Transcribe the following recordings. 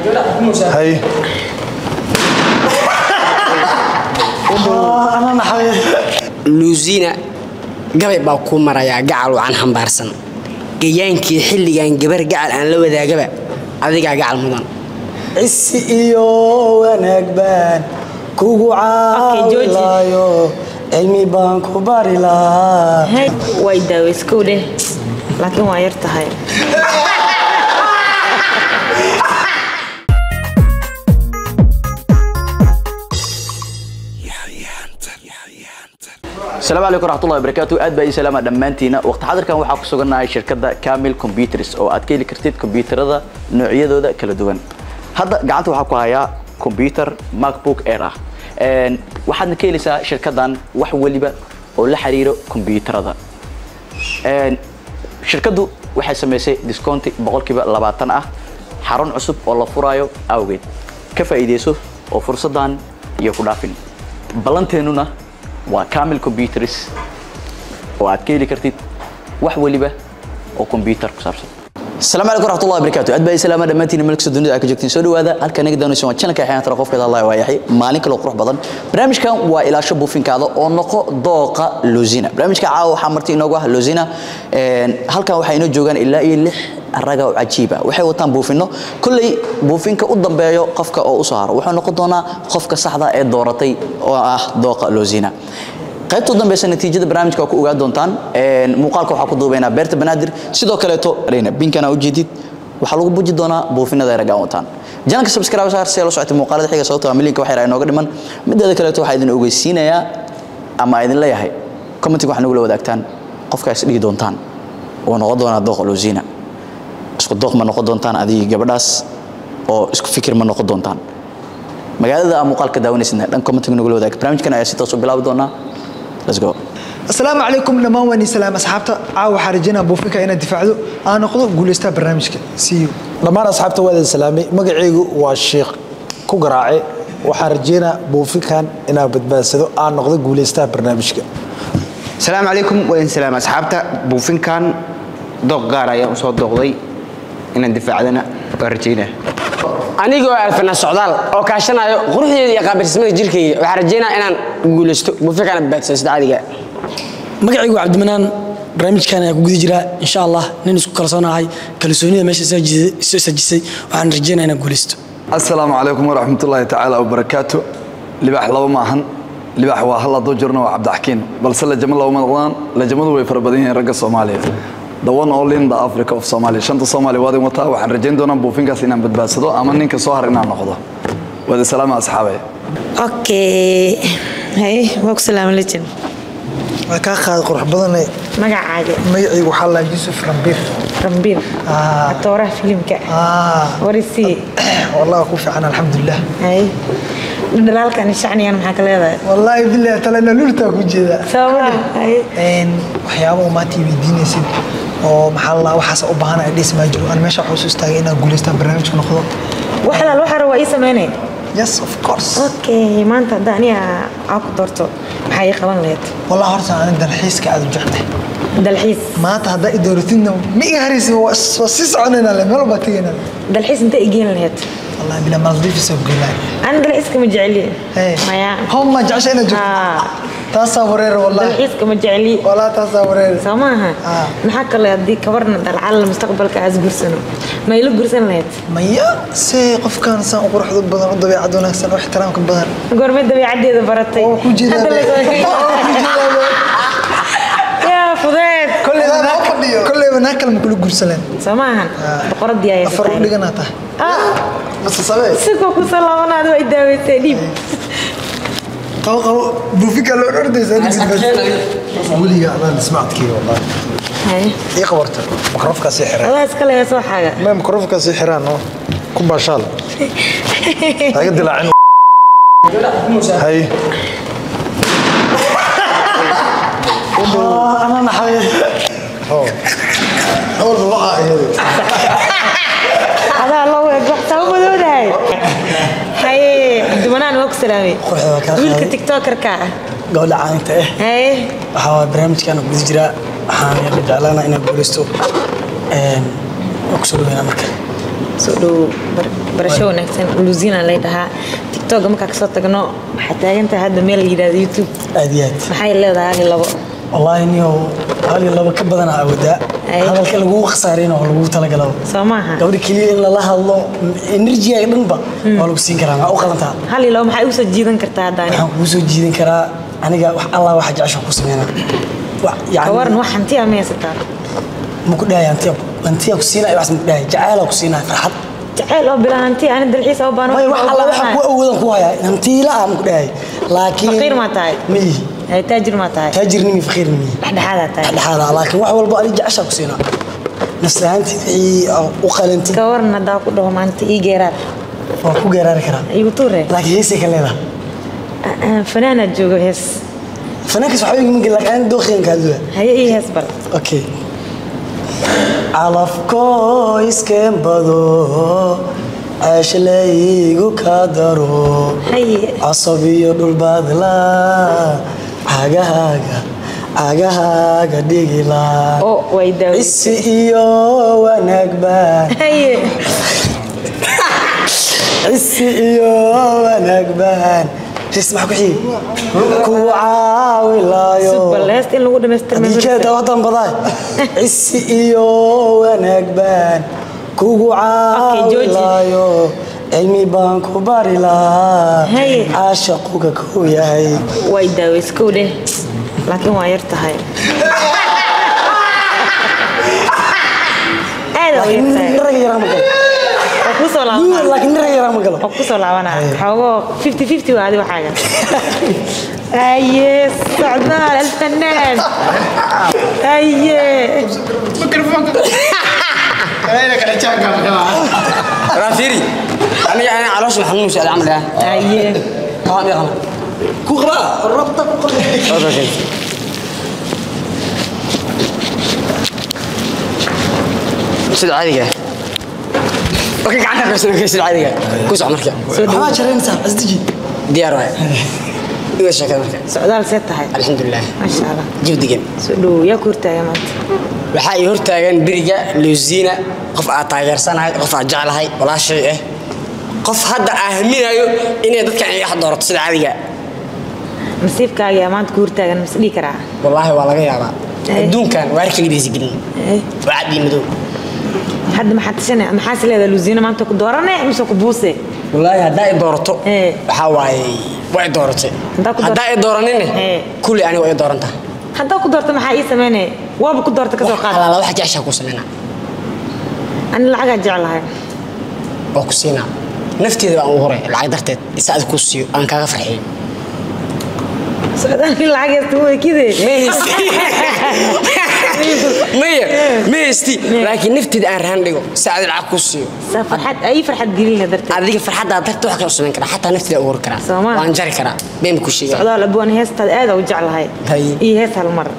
هاي أنا نحيد لوزينا قبل باكون مريا قعل وعن حنبارسن جيانكي حلي جان جبر قعل أنا لو ذا جبل هذيك قعل مضان إيو وأنا جبان كوجو عايو علمي بانكو باريلا هاي وايد ويسكوله لكن وايرت هاي السلام عليكم ورحمة الله وبركاته أد بأي سلامة دمانتينا وقت حاضر كان وحاق سوغنا شركة كامل كمبيوترز أو أتكيلي كرتيد كمبيوتر هذا نوعية ذا كلا دوان هذا قعدت وحاقو هيا كمبيوتر ماك بوك إيرا waxaad ka helaysaa shirkadan wax waliba oo la xiriiro kombiyuutarada shirkadu waxay sameysay discount 20% ah xarun cusub oo la furayo awgeed ka faa'iideyso oo fursadan iyo ku dhaafin balanteenuna waa Kamil Computers oo aad ka heli kartid wax waliba oo kombiyuutar ku saabsan السلام عليكم ورحمة الله وبركاته أدبي سلامة دمتين ملك الدنيا أكجكتين سودو هذا هل كان يقدرون يسوون channel كحيان ترى قفك الله وياحي مالك لو قروح بدن برامج كان وإلى شبو فين كذا ونقو ضاقة لوزينا برامج كعاو حمرتين نوجه لوزينا هل كان وحينو جوجان إلا إيه الرجاء عجيبة وحي وطن بوفينه كل بوفين كقدام بيو قفك أو أسعار وحنا نقدنا قفك صحدا الدورتي ضاقة لوزينا قيبت قدام بس نتيجة برامج كأكو وجاد دونتان مقالك وحكو دوبينا بيرت بنادر سيدو كليتو رينا بين كنا وجديد وحلو بوجد دونا بوفينا دايرة جاونتان جانك سبسكرايب صار سيلو ساعة المقالة حاجة صوتها عملين كوحي راينا وقدر من مدة كليتو حيدن أوجسينا يا أما أيدن لا يهي كومنتي وحنا نقول وداكتان قف كاس لي دونتان ونقضونا الضوء لوزينا اسكو الضوء ما نقض دونتان هذه جبرداس أو اسكو فكر ما نقض دونتان مقالة مقالك داوني سنة لأن كومنتي نقول وداك برامج كنا يسيتو بلاو دونا Let's go. السلام عليكم لما وني سلام أصحابته عاو حرجنا بوفيكا إن دفاعه أنا قلت قوليستا برنامجك سيو لما أصحابته وادي سلامي مقعيقو والشيخ كوغراعي وحرجنا بوفيكا إن بدباسدو أنا قلت قوليستا برنامجك السلام عليكم وين سلام أصحابته بوفيكا دوق قاريا وصوت دوغلي إن دفاعنا ورجينا anigoo alfana socdaal oo kaashanayo quruxdeeda iyo qaabirsamada jirkayga waxa rajeynaa inaan guulaysto buufikana baadsan saacadiga magacaygu Cabdimanaan barnaamijkan ayaa ku gudi jira insha Allah nin isku kalsoonahay kalsoonida meesha soo sajisay waxaan rajeynayaa inaan guulaysto السلام عليكم ورحمة الله تعالى وبركاته لباح لو معهن لباح وهلا دوجرنا وعبد الحكيم بل سلا جمال الله رمضان لجمال ويفربدين رجع الصومالي the one only in the Africa of Somalia شنطة صومالي وادي متى وحن رجين دونا بوفينكا سينا بدباسدو أما نينك سوهر إنا نقضه وادي سلام أصحابي اوكي هاي وك سلام عليكم وكا خاد قرح بدني مقع عادي ميعي وحلا يوسف رمبير التوراه فيلمك ورثي والله كوفي عنا الحمد لله هاي دلالك أنا شعني أنا محاك لهذا والله بالله تلانا لورتا كوجدا سوا هاي waxyaabo ma TV diinaysid oo maxaa la waxaas u baahan ay dhisma jiro aan meesha xusuustay inaan guuleystaan barnaamijka noqdo waxla waxa waa sameeyay yes of course okay maanta daaniya aku dorto maxay qaban lahayd والله horta aan dalxiiska aad u jeclahay dalxiis maanta hadda idooratina ma iga harisi waa si soconayna la meel batigana dalxiis inta igeen lahayd والله بلا مالديف سو غلاي أنا دلحيس كم جعلي مايا هم ما جعش أنا جوك تصورير والله دلحيس كم جعلي ولا تصورير سماها نحكي الله يدي كبرنا على المستقبل كعز قرسنا ما يلو قرسنا ليت مايا سيقف كان سان وقرح ضد بدن وضبي عدونا أحسن واحترامكم بدن قرمي ضبي عدي إذا برتي يا فضيت كل ما ناكل كل قرسلين سماها بقرد ديايا أفرق لقناته بس صبي سكو كسلامنا هذا يداوي تديب قو بوفيكا لو أردي زين قولي أنا سمعت كي والله هاي إيه قبرته مكروفك سحر الله يسكله يسوي حاجة ما مكروفك سحران هو كم باشال هاي دلعين هاي أنا نحيد أول بوقع هذا الله يقبح سووا ذولاي هاي دمنان وقت سلامي ويلك تيك توكر كا قول عانته هاي waxaa barnaamijkan ku jira waxaan jeclaanahay inaan guulaysto oo ku soo dhaweeyna marka soo dhow barasho wanaagsan luusina lay dhahaa tiktok marka ka soo tagno waxa taaganta hadda meel yiraahdo youtube aadiyad maxay leedahay labo wallahi niyo hal laba ka badan awada hadalka lagu khasaarin oo lagu tala galo Soomaha gabadha kaliya in la hadlo energy ay dhanba oo lagu siin karaa oo qalanta hal laba maxay u soo jiidan kartaa hadaan waxaan ku soo jiidan karaa aniga wax Allah wax jecesho ku sameeyna يعني كورن وحن تيا ميستا مكو داي انتي ku siinay wax mid daay jacayl ku siinay farxad jacayl oo bilaanti aan dalxiis oo baan wax alla wax ku awoodan ku haya intii la am ku daay laakiin faqir ma tahay mi ay taajir ma tahay taajirnimi faqir mi dhaxada tahay dhaxada laakiin wax walba ali jacayl ku siinay naslaanti u qalanti كورن دا ku dhaw maanta ii geeraad oo ku geeraar kara igu tuure laakiin heesay ka leedahay fanaana joogo hees فنانك صحابي من قال لك انا دوخين كذا هي ايه هسبر اوكي علف كويس كم بدو عاش ليغو كادرو هي عصبي دول بدلا عاغا ديغلا او ويداو اسيو ونكبان هي اسيو ونكبان تسمع كحي كوعاوي لايو سوبر لاست in lagu dhameystir ma jeeda wadan baday isiyo wanaagban kugu caawilayo cilmi baan ku bari laa caashaquga ku yahay way daaweysku dheh laakiin waa yar tahay لكن نرى مقلة أقصى لعوانا حواه 50-50 وهذه وحاجة أيه سعدان الفنان أيه رافيري أنا عروس محمود سعد عمل ده أيه كمان يا غلا كوغرا الربطة كوغرا سيد عادي اوكي قاعد بس كيس عادي كوس عمرك ما شرين سام اسدجي ديار واي ايش شكل مركا سعدان سيتها الحمد لله ما شاء الله جود دقن سدو يا كورتا يا مات waxa ay hortaagan biriga luusina qof aad taageersanahay qof aad jecelahay walaashay qof hadda ahminayo inay dadka ay wax doorto sida caadiga nasiibkaaga maanta ku hortaagan masdii karaa wallahi waa laga yaabaa adduunkan waarkigiisa gelin waadi madow hadda ma xatasana ma xaasileeda luusina maanta ku dooranay mise ku buuse wallahi hadda ay doorato waxa waaye way dooratay hadda ay dooranine kulli ani way doorantaa hadda ku doorto maxaa ii sameynay waaba ku doorto ka soo qaad la wax jecesha ku sameeyna أنا العجل جعلها. أقصينا نفتي ذا أموري العجل درتت يساعد كوسيو أنا كذا فرحين. سعدان العجل تسوي كذا. ميستي لكن نفتي ذا أرهنديو ساعد العجل كوسيو. فرحت أي فرحت قليلة درتت. هذيك فرحت درتت وحكي أصلا كذا حتى نفتي ذا أمور كذا. وأنجري كذا بين كل شيء. سعدان لبوان هيست هذا وجعلها. إيه هيست هالمرة.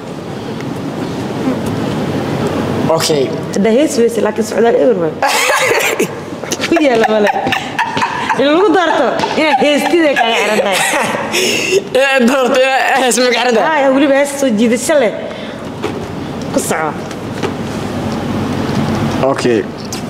اوكي تدهيس بس لكن سعودال ايور يا لا ملا لو دارتو ان هيستيده كاي عرنتاي دارتو اسمك عرنتا يا ولي بس سو جيدشله قصعه اوكي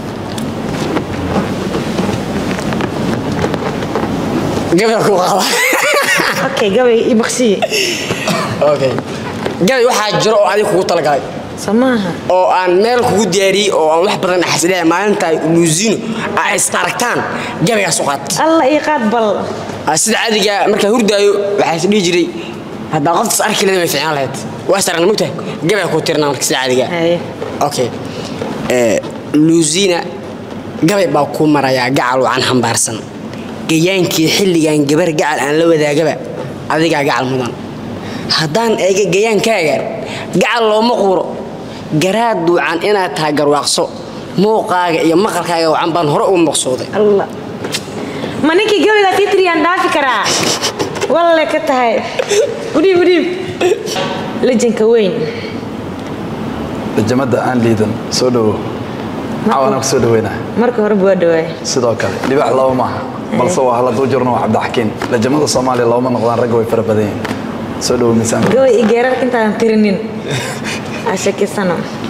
قبل كو قاده اوكي قبل يبخسي اوكي قبل waxa jiro oo adiga kugu talagalay سماها oo aan meel kugu diyaari oo aan wax badan xasiliya maalinta luusino ay istaragtaan gabiga suqad Allah ii qaad bal sida caadiga marka hurdaayo waxa is dhigi jiray hada qoftas arki leeyahay fiican lahayd waa saran mugtay gabiga ku tirnaa marka sida caadiga okay luusina gabi baa ku maraya gacal oo aan xambaarsan gayaankii xilligan gabar gacal aan la wadaagaba adiga gacal mudan hadaan eega gayaankaaga gacal loo maquro garaad duucan inaad taageer waaqso muuqaaga iyo maqalkaaga waxan baan hore u maqsooday Allah maniki gabiga titriyan dhaafi karaa wallahi ka tahay wadi lejanka weyn jamada aan liidan soo dhawo caawna ku soo dhaweena marka hore buu dhawaay sidoo kale libax laba ma balse waa la doo jirno Cabdi Xakiin la jamada Soomaaliya laba ma noqdaan rag way fara badan soo dhawo miisaan gabi igeerar intaan tirinin ashaki sano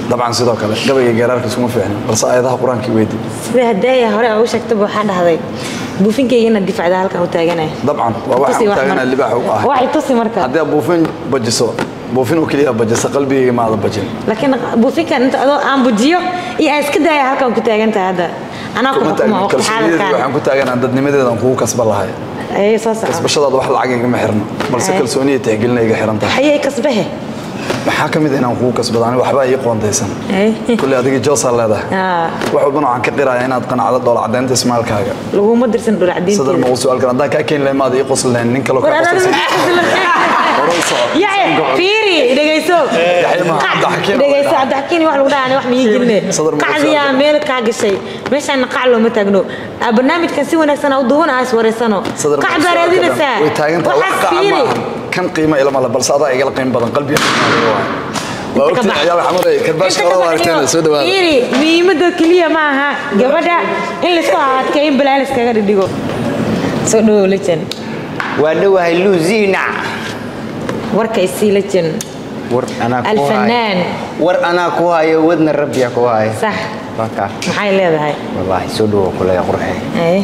dabcan sidoo kale gabayga geeraarka isuma fiicna balse aayadaha qur-aanka weydii sida hadaaya hore oo sheegtay waxaan dhahday buufinkayga inad difacda halkan u taaganay dabcan waa waxa u taaganaa libaax u ah waxay tusi marka haddii buufin bajiso buufin oo kaliya bajisa qalbigayga ma ada bajin laakiin buufinkan inta adoo aan bujiyo iyo aan iska daaya halkan ku taagantahay hadda anaa kuma waqti xaadirkan waxaan ku taaganaa dadnimadeedan kugu kasban lahay ay soo sax kasbashadaada wax lacag igama xirno balse kalsooniya tixgelin iga xiran tahay hayay kasbahe maxaa ka mid inaan kugu kasbadaan waxba ii qoondaysan kulli adiga joosa leedahay wax walbana waxaan ka qirayaa inaad qanacdo dhool cadaynta ismaalkaaga laguma dirsan dhool cadaynta sadar ma su'aalkan haddaan kaa keeni lahayn maad ii qosleen nin kaloo kaa qoslaysan يا فيري دغيسو دغيسو عبد الحكيم wax lagu dhaanay wax ma yihiin qacdiya meel ka gashay meeshan qaclo ma tagno barnaamijkan si wanaagsan u duwan aas wareysano qacbareedinaysa way taagantaa wax kan qiimo ilama la balse adaa igala qiimo badan qalbiga waa ogtii ayaa xamar ay karbash qoro waarteen soo dhawaad فيري miimada kaliya ma aha gabadha in la isku aadkay in balaalis kaga dhigo soo dhaw leejan waa dhawahay luuzina warka isiilajan الفنان ور أنا كوهاي ودنا ربي كوهاي صح بكا maxay leedahay والله سودو كله قرحي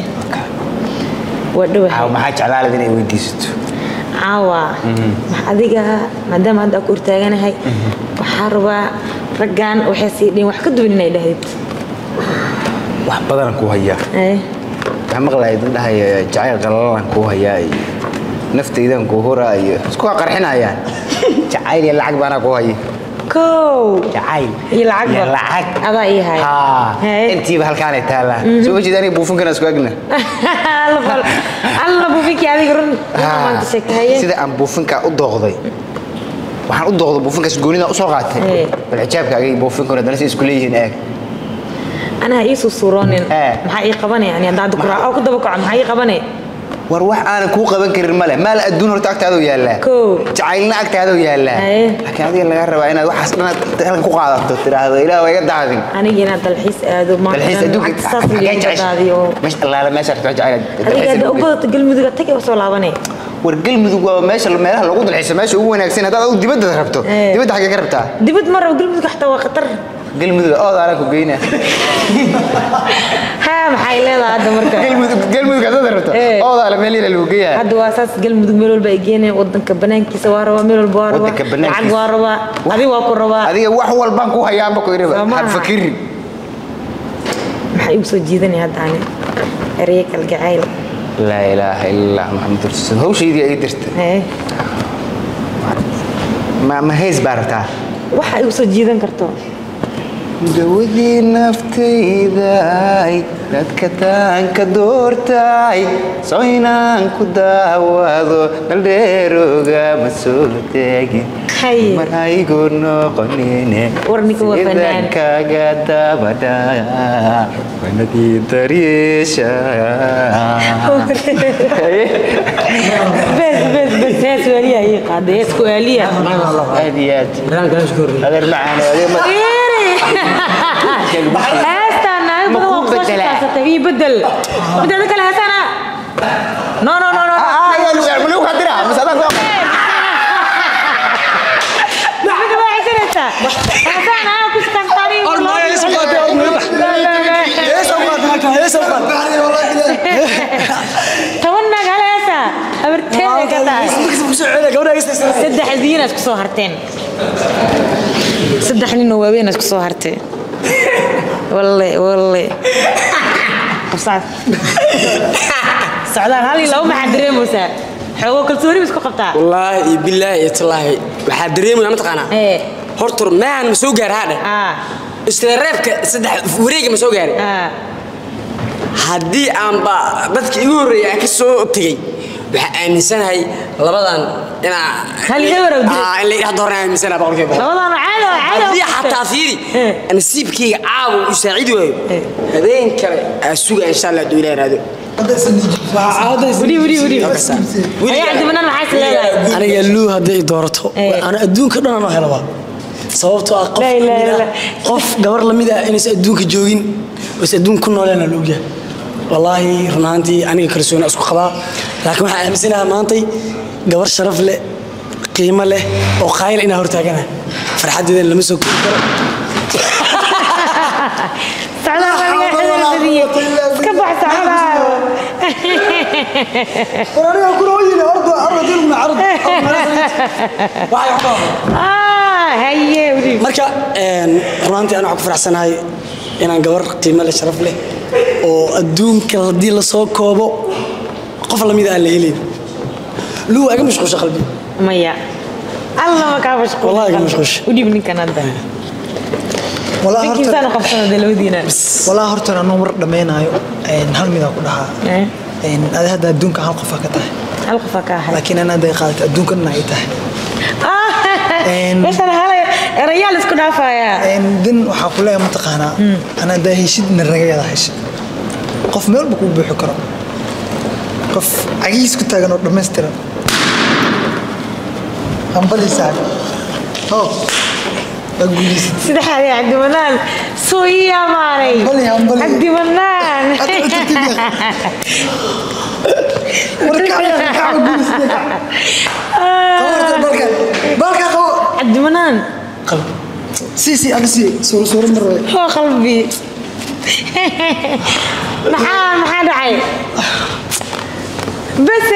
ودوه ها ما حاج على الذين يوديست عاوا adiga maadaama hadda ku urtaaganahay waxa rabaa ragaan waxay siidin wax ka duwan inay dhahayd wax badan ku haya waxa maqlay dadhay jacayl qalalan ku haya naftaydan ku horaayo isku qarxinayaan jacayl iyo lacag bana ku haya كو جعيل يلعق هذا إيه هاي أنتي بهالكان يتهلا شو وجد أنا بوفن كنا سواقنا الله بوفنك هذه قرن ما تشك هاي سيدا أم بوفن كأضغضي وحن أضغض بوفن كسجونينا أسرعت بالعجاب كأجي بوفن كنا درس إسكولية هناك أنا هيسو صورانين محقي قبني يعني عند دكتور أو كده بقى محقي قبني وروح أنا كوقا بنكر الملا ما لا الدون رتاعت هذا ويا الله كو جعلنا أكت هذا ويا الله لكن هذه اللي قرب أنا واحد أنا أنا كوقا عضت ترى هذا إلى ويقد هذه أنا جينا تلحيس هذا ما تلحيس أدوك مش الله لا ما شرت جعل هذا أقول تقول مذوق تكي وصل عبني ورجل مذوق ماشي لما له العقود الحس ماشي هو ناقصين هذا دي بده ضربته دي بده حاجة قربتها دي بد مرة وقل مذوق حتى وخطر قل مذوق ده عليك وجينا ها محايل هذا مرة قل مذوق هذا ضربته ده على مليل الوجيه هذا واساس قل مذوق ميلو الباقيين ودن كبنان كي سواروا ميلو الباروا عق واروا هذه واقروا هذه هو البنك هو هيام بكو يربا هالفكر محيب سجيدني هذا عني ريك الجعيل لا إله إلا الله محمد رسول الله هو شيء دي درت ما هيز بارتا waxay u soo jiidan karto دودي نفتيداي dadkataan ka doortay soynaan ku daawado dhaldeeroga masuul taagi maraygo noqonine warniga waa fanaan kaaga dabada wanadii dariisha بس سؤالية هي قاعدة سؤالية هديات هذا المعنى استنى بدل ذاك الهسنة نو يا ملوك هدرها بس هذا تونا قالها أبرتين كذا سدح الدين أسكو صهرتين سدح لي نوابين أسكو صهرتين والله وصعد سعدان هالي لو ما حد دريم موسى حقوق كل بس قبطها والله بالله الله waxaa dareemayna mataqaana hortor maan ma soo gaar hada istareebka saddex wareega ma soo gaar hadii aan ba dadkii igu horeeyay ka soo tagay waxa aaminsanahay labadan ina hal euro in la yiraahdo aaminsana boqolkiiba labadan caado hatta fiiri nasiibkii caaw u saacidi waayo habeen kale asuga insha Allah duu ilaahay ودي عندي منان محاس لا أنا يلو هذا دورته أنا أدون كده أنا هلا صوبته أقف قف جبر لميدا إني سأدون كجوين وسأدون كنا لنا لوجه والله رنانتي أنا كرسون أسوق خبا لكن ما أمسنا مانتي جبر شرف له قيمة له وخيل إنه هرتاجنا فرحت إذا لمسه هذه كبح سعرها أنا أقول وين عرض يوم عرض هيا ولي marka runtii aan ku faraxsanahay inaan gabar qiimo leh sharaf leh oo adduunka hadii la soo koobo qof la mid ah la helin luu aga mashquul qalbi maya الله ما كان مشغول والله كان مشغول ودي من كندا والله كيف أنا قفصنا دلودينا والله هرت أنا نمر دمينايو إن هل ميدا كلها إن هذا الدنيا هل قفا كته هل قفا كه لكن أنا ده قالت الدنيا نعيته بس أنا هلا الرجال اسكن عفايا إن دين وحقولها متقهنا أنا ده هيشد من الرجال ده هيشد قف ميل بكون بحكرة قف عجيز كنت أنا دمستر همبلي ساعة سيدي حالي عبد المنان سوية ماري همبلي عبد المنان عبد المنان قلب سي أنا صورة مرة هو قلبي محا دعي بس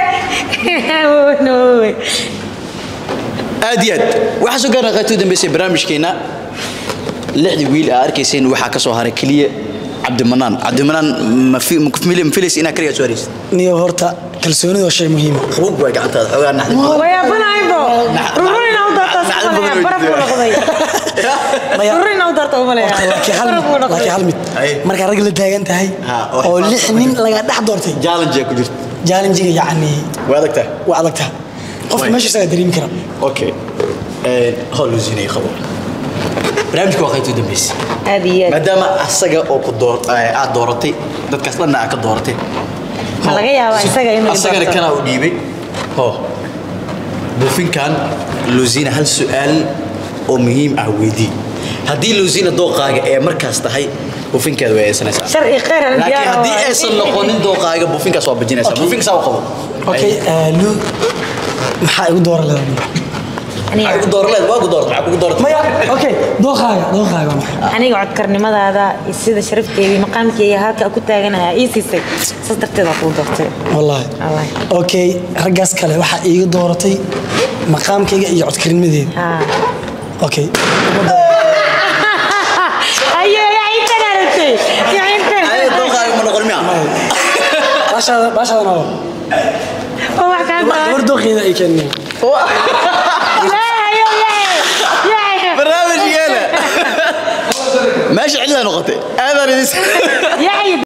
aad iyo aad waxaa soo gaarnay qaybtii dambeysay barnaamijkeena lixdii wiil aa arkayseen waxaa ka soo haray kaliya cabdimanaan ma filis inaa kaliya soo haraysid niyo horta kalsoonida waa shay muhiim ah qabowg waa gacantaada xoogaa naxdin ويا بنايبو رورينا ودرتا سماليا برف ولقضي رورينا ودرتا وماليا laakiin hal mid marka rag la taagan tahay oo lix nin laga dhex doortay challenge ku jirto challenge yani waa adagtaa qofka meesha isaga dareemi kara okay hol usinay qabo barnaamijku waa qaybtii dambeysay هذه maadaama asaga oo ku aad dooratay dadkaas dhanna aad ka dooratay ma laga yaabaa isaga inuu asagana kana u dhiibay buufinkan luusina hal su'aal oo muhiim ah weydii haddii luusina dooqaaga ee markaas tahay buufinkeeda way aysanaysaa sharci khayr laakiin haddii aysan noqonin dooqaaga buufinkaas waa bajinaysaa buufinkaas waa qabo okay lu maxaa igu dooran leedahay maxaa igu dooran leedahay waa ku doortay maxaa kugu doortay maya okay dooqaaga aniga codkarnimadaada sida sharafteedii maqaamkeega halka ku taaganahay ii siisay sadarteeda ku doortay wallahi okay ragaas kale waxa iiga dooratay maqaamkeyga iyo codkarnimadeeda okay ayo ya inta nartay ya inta ay dooqaaga ma noqon miya baashada noo oo wax ka gabar dooqeeda ay keeneen برنامج يلا ماشي عندنا نقطة هذا